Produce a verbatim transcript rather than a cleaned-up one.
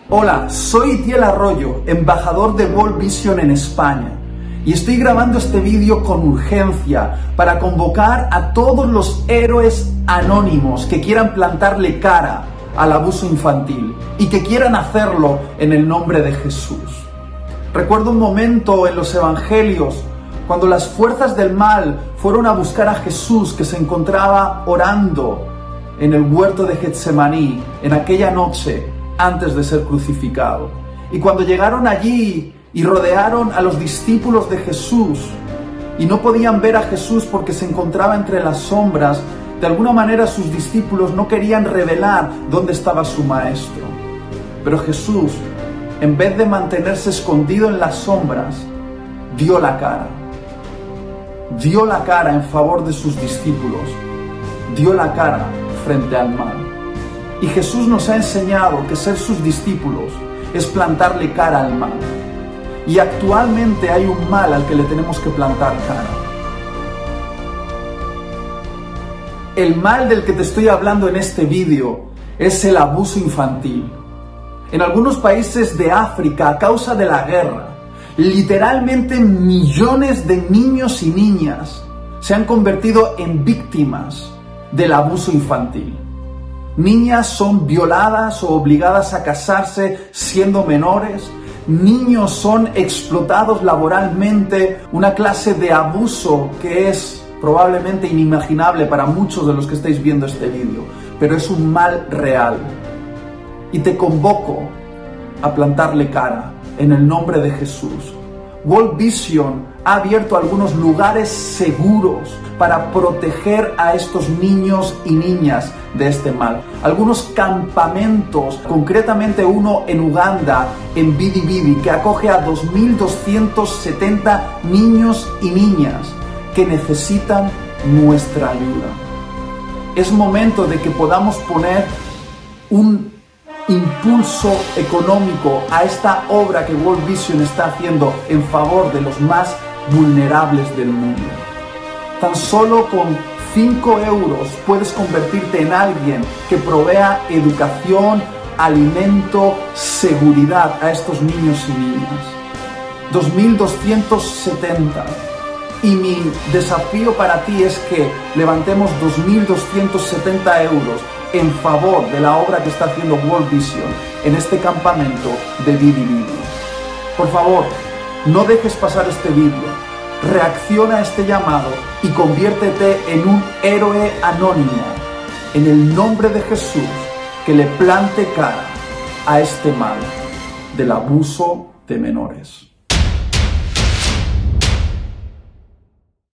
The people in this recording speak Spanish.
Hola, soy Itiel Arroyo, embajador de World Vision en España, y estoy grabando este vídeo con urgencia para convocar a todos los héroes anónimos que quieran plantarle cara al abuso infantil y que quieran hacerlo en el nombre de Jesús. Recuerdo un momento en los evangelios cuando las fuerzas del mal fueron a buscar a Jesús, que se encontraba orando en el huerto de Getsemaní en aquella noche antes de ser crucificado. Y cuando llegaron allí y rodearon a los discípulos de Jesús y no podían ver a Jesús porque se encontraba entre las sombras, de alguna manera sus discípulos no querían revelar dónde estaba su maestro. Pero Jesús, en vez de mantenerse escondido en las sombras, dio la cara. Dio la cara en favor de sus discípulos. Dio la cara frente al mal. Y Jesús nos ha enseñado que ser sus discípulos es plantarle cara al mal. Y actualmente hay un mal al que le tenemos que plantar cara. El mal del que te estoy hablando en este vídeo es el abuso infantil. En algunos países de África, a causa de la guerra, literalmente millones de niños y niñas se han convertido en víctimas del abuso infantil. Niñas son violadas o obligadas a casarse siendo menores. Niños son explotados laboralmente. Una clase de abuso que es probablemente inimaginable para muchos de los que estáis viendo este vídeo, pero es un mal real. Y te convoco a plantarle cara en el nombre de Jesús. World Vision ha abierto algunos lugares seguros para proteger a estos niños y niñas de este mal. Algunos campamentos, concretamente uno en Uganda, en Bidi Bidi, que acoge a dos mil doscientos setenta niños y niñas que necesitan nuestra ayuda. Es momento de que podamos poner un impulso económico a esta obra que World Vision está haciendo en favor de los más vulnerables del mundo. Tan solo con cinco euros puedes convertirte en alguien que provea educación, alimento, seguridad a estos niños y niñas. dos mil doscientos setenta. Y mi desafío para ti es que levantemos dos mil doscientos setenta euros en favor de la obra que está haciendo World Vision en este campamento de Bidi Bidi. Por favor, no dejes pasar este vídeo. Reacciona a este llamado y conviértete en un héroe anónimo en el nombre de Jesús, que le plante cara a este mal del abuso de menores.